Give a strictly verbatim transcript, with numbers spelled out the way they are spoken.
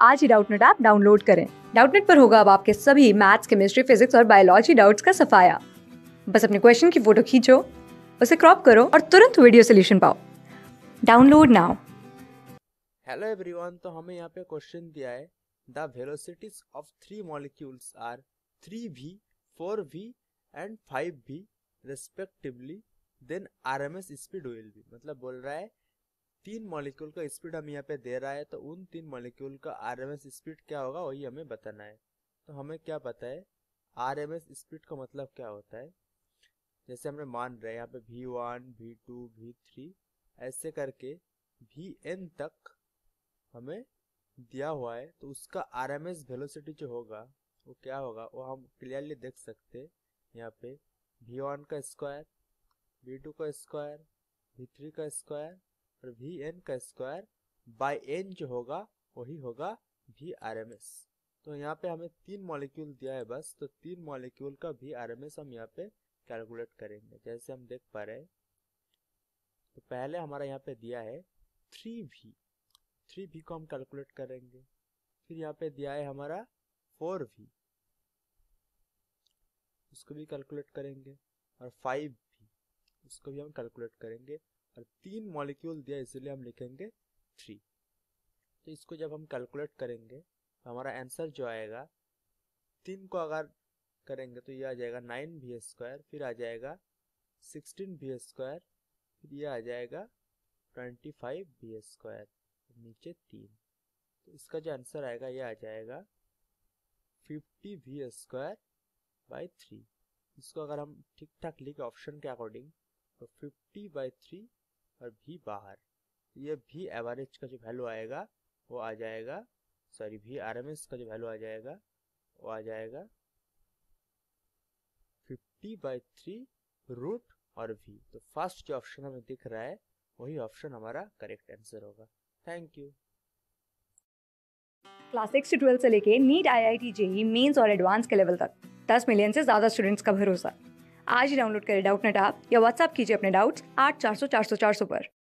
आज ही Doubtnut app download करें। डाउटनेट पर होगा अब आपके सभी मैथ्स, केमिस्ट्री, फिजिक्स और बायोलॉजी डाउट्स का सफाया। बस अपने क्वेश्चन की फोटो खींचो, उसे क्रॉप करो और तुरंत वीडियो सोल्यूशन पाओ। Download now. हेलो एवरीवन, तो हमें यहाँ पे क्वेश्चन दिया है the velocities of three molecules are three V, four V and five V respectively, then RMS speed will be. मतलब बोल रहा है तीन मॉलिक्यूल का स्पीड हम यहाँ पे दे रहा है, तो उन तीन मॉलिक्यूल का आरएमएस स्पीड क्या होगा वही हमें बताना है। तो हमें क्या पता है आरएमएस स्पीड का मतलब क्या होता है। जैसे हमने मान रहे हैं यहाँ पे V one, V two, V three ऐसे करके वी एन तक हमें दिया हुआ है, तो उसका आरएमएस वेलोसिटी जो होगा वो क्या होगा वो हम क्लियरली देख सकते हैं। यहाँ पे वी वन का स्क्वायर, वी टू का स्क्वायर, वी थ्री का स्क्वायर और वी एन का स्क्वायर बाय एन जो होगा वही होगा वी आरएमएस। तो यहाँ पे हमें तीन मॉलिक्यूल दिया है बस, तो तीन मॉलिक्यूल का वी आरएमएस हम यहाँ पे कैलकुलेट करेंगे। जैसे हम देख पा रहे हैं, तो पहले हमारा यहाँ पे दिया है थ्री वी, थ्री वी को हम कैलकुलेट करेंगे। फिर यहाँ पे दिया है हमारा फोर वी, उसको भी कैलकुलेट करेंगे। और फाइव वी, उसको भी हम कैलकुलेट करेंगे। और तीन मॉलिक्यूल दिया इसलिए हम लिखेंगे थ्री। तो इसको जब हम कैलकुलेट करेंगे तो हमारा आंसर जो आएगा, तीन को अगर करेंगे तो ये आ जाएगा नाइन वी स्क्वायर, फिर आ जाएगा सिक्सटीन वी स्क्वायर, फिर ये आ जाएगा ट्वेंटी फाइव वी स्क्वायर, नीचे तीन। तो इसका जो आंसर आएगा ये आ जाएगा fifty V square by three. इसको अगर हम ठीक ठाक लिखे ऑप्शन के अकॉर्डिंग, तो फिफ्टी बाई थ्री और भी बाहर, ये भी एवरेज का जो वैल्यू आएगा वो आ जाएगा, सॉरी वी आरएमएस का जो वैल्यू आ जाएगा वो आ जाएगा फिफ्टी बाई थ्री रूट और वी। तो फर्स्ट जो ऑप्शन हमें दिख रहा है वही ऑप्शन हमारा करेक्ट आंसर होगा। Thank you. क्लास सिक्स से ट्वेल्थ से लेके NEET, I I T, JEE Mains और एडवांस के लेवल तक दस मिलियन से ज्यादा स्टूडेंट्स का भरोसा। आज ही डाउनलोड करें डाउटनेट ऐप या व्हाट्सएप कीजिए अपने डाउट्स आठ चार सौ चार सौ चार सौ पर।